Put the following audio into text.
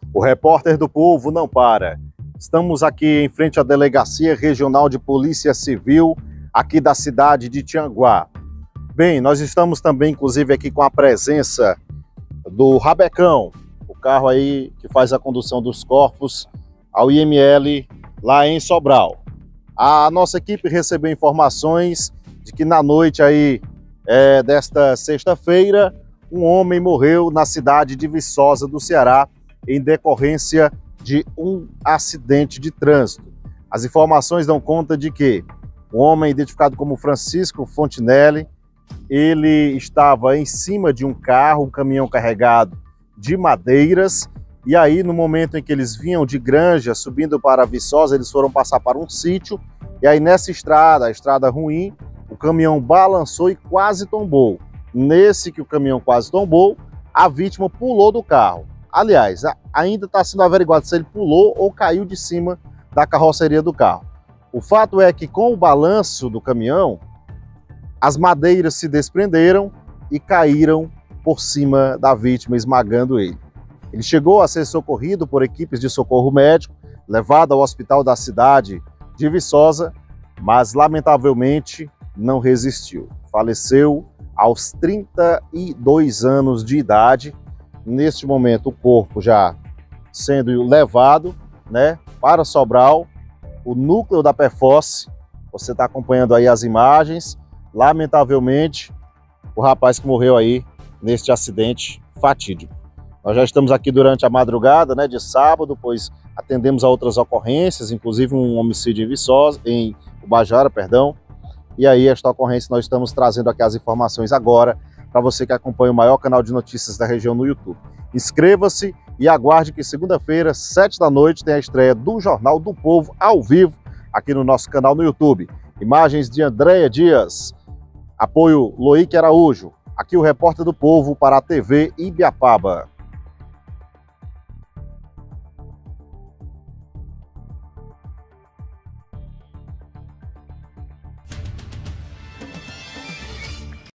O repórter do povo não para. Estamos aqui em frente à Delegacia Regional de Polícia Civil, aqui da cidade de Tianguá. Bem, nós estamos também, inclusive, aqui com a presença do Rabecão, o carro aí que faz a condução dos corpos ao IML lá em Sobral. A nossa equipe recebeu informações de que na noite aí desta sexta-feira, um homem morreu na cidade de Viçosa do Ceará em decorrência de um acidente de trânsito. As informações dão conta de que o homem, identificado como Francisco Fontinelli, ele estava em cima de um carro, um caminhão carregado de madeiras, e aí no momento em que eles vinham de Granja, subindo para Viçosa, eles foram passar para um sítio, e aí nessa estrada, a estrada ruim, o caminhão balançou e quase tombou. Nesse que o caminhão quase tombou, a vítima pulou do carro. Aliás, ainda está sendo averiguado se ele pulou ou caiu de cima da carroceria do carro. O fato é que com o balanço do caminhão, as madeiras se desprenderam e caíram por cima da vítima, esmagando ele. Ele chegou a ser socorrido por equipes de socorro médico, levado ao hospital da cidade de Viçosa, mas lamentavelmente não resistiu. Faleceu aos 32 anos de idade. Neste momento, o corpo já sendo levado, para Sobral, o núcleo da Perfosse. Você está acompanhando aí as imagens. Lamentavelmente, o rapaz que morreu aí neste acidente fatídico. Nós já estamos aqui durante a madrugada, de sábado, pois atendemos a outras ocorrências, inclusive um homicídio em Viçosa, em Ubajara, perdão. E aí, esta ocorrência, nós estamos trazendo aqui as informações agora, para você que acompanha o maior canal de notícias da região no YouTube. Inscreva-se e aguarde que segunda-feira, 7 da noite, tem a estreia do Jornal do Povo, ao vivo, aqui no nosso canal no YouTube. Imagens de Andréia Dias, apoio Loíque Araújo. Aqui o repórter do povo para a TV Ibiapaba.